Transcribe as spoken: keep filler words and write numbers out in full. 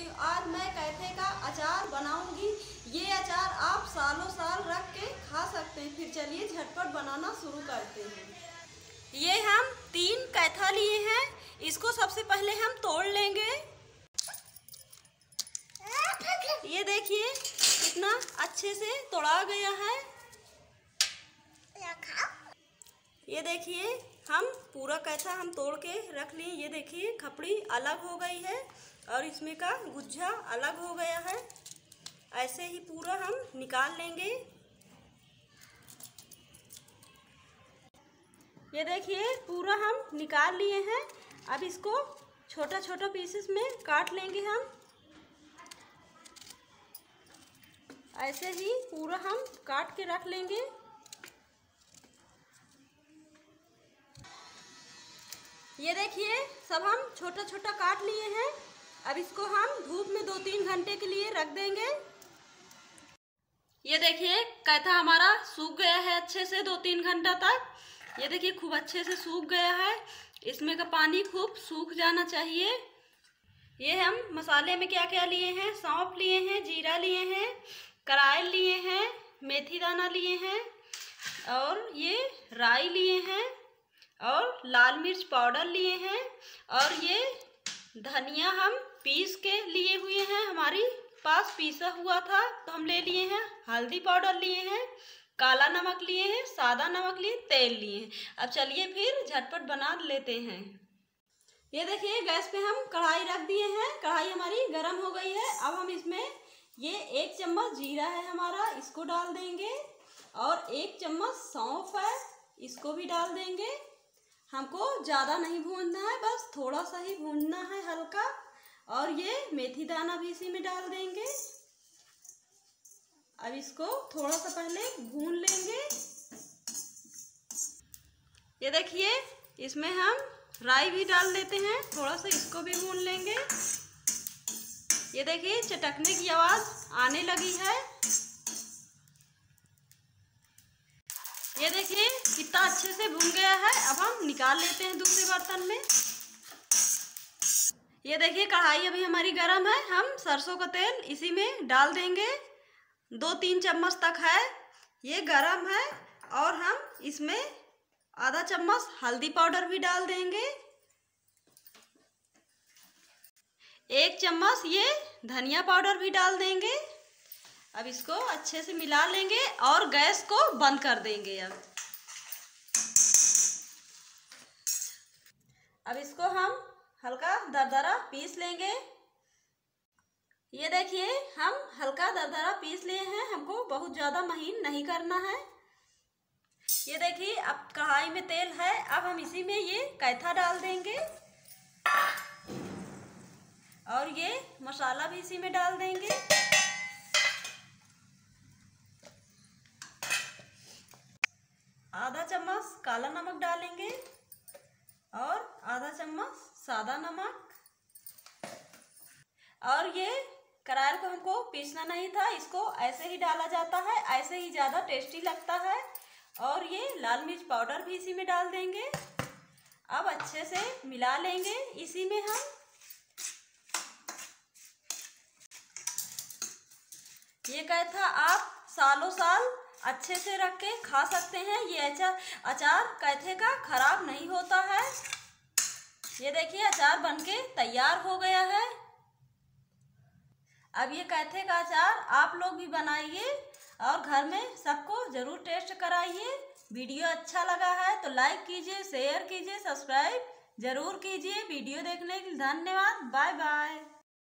करती हूँ। आज मैं कैथे का अचार बनाऊंगी। ये अचार आप सालों साल रख के खा सकते हैं। फिर चलिए झटपट बनाना शुरू करते हैं। ये हम तीन कैथा लिए हैं। इसको सबसे पहले हम तोड़ लेंगे। ये देखिए कितना अच्छे से तोड़ा गया है। ये देखिए हम पूरा कैथा हम तोड़ के रख लिए। ये देखिए खपड़ी अलग हो गई है और इसमें का गुच्छा अलग हो गया है। ऐसे ही पूरा हम निकाल लेंगे। ये देखिए पूरा हम निकाल लिए हैं। अब इसको छोटा छोटा पीसेस में काट लेंगे हम। ऐसे ही पूरा हम काट के रख लेंगे। ये देखिए सब हम छोटा छोटा काट लिए हैं। अब इसको हम धूप में दो तीन घंटे के लिए रख देंगे। ये देखिए कैथा हमारा सूख गया है अच्छे से दो तीन घंटा तक। ये देखिए खूब अच्छे से सूख गया है। इसमें का पानी खूब सूख जाना चाहिए। ये हम मसाले में क्या क्या लिए हैं, सौंफ लिए हैं, जीरा लिए हैं, करायल लिए हैं, मेथी दाना लिए हैं और ये राई लिए हैं और लाल मिर्च पाउडर लिए हैं और ये धनिया हम पीस के लिए हुए हैं। हमारी पास पीसा हुआ था तो हम ले लिए हैं। हल्दी पाउडर लिए हैं, काला नमक लिए हैं, सादा नमक लिए, तेल लिए हैं। अब चलिए फिर झटपट बना लेते हैं। ये देखिए गैस पे हम कढ़ाई रख दिए हैं। कढ़ाई हमारी गर्म हो गई है। अब हम इसमें ये एक चम्मच जीरा है हमारा, इसको डाल देंगे और एक चम्मच सौंफ है, इसको भी डाल देंगे। हमको ज़्यादा नहीं भूनना है, बस थोड़ा सा ही भूनना है हल्का। और ये मेथी दाना भी इसी में डाल देंगे। अब इसको थोड़ा सा पहले भून लेंगे। ये देखिए इसमें हम राई भी डाल देते हैं, थोड़ा सा इसको भी भून लेंगे। ये देखिए चटकने की आवाज़ आने लगी है। ये देखिए कितना अच्छे से भून गया है। अब हम निकाल लेते हैं दूसरे बर्तन में। ये देखिए कढ़ाई अभी हमारी गर्म है। हम सरसों का तेल इसी में डाल देंगे। दो तीन चम्मच तक है, ये गर्म है। और हम इसमें आधा चम्मच हल्दी पाउडर भी डाल देंगे। एक चम्मच ये धनिया पाउडर भी डाल देंगे। अब इसको अच्छे से मिला लेंगे और गैस को बंद कर देंगे। अब अब इसको हम हल्का दरदरा पीस लेंगे। ये देखिए हम हल्का दरदरा पीस लिए हैं। हमको बहुत ज़्यादा महीन नहीं करना है। ये देखिए अब कढ़ाई में तेल है। अब हम इसी में ये कैथा डाल देंगे और ये मसाला भी इसी में डाल देंगे। आधा चम्मच काला नमक डालेंगे और आधा चम्मच सादा नमक। और ये करायल को हमको पीसना नहीं था, इसको ऐसे ही डाला जाता है, ऐसे ही ज़्यादा टेस्टी लगता है। और ये लाल मिर्च पाउडर भी इसी में डाल देंगे। अब अच्छे से मिला लेंगे इसी में हम। ये कैथा आप सालों साल अच्छे से रख के खा सकते हैं। ये अचार अचार कैथे का खराब नहीं होता है। ये देखिए अचार बनके तैयार हो गया है। अब ये कैथे का अचार आप लोग भी बनाइए और घर में सबको ज़रूर टेस्ट कराइए। वीडियो अच्छा लगा है तो लाइक कीजिए, शेयर कीजिए, सब्सक्राइब ज़रूर कीजिए। वीडियो देखने के लिए धन्यवाद। Bye bye.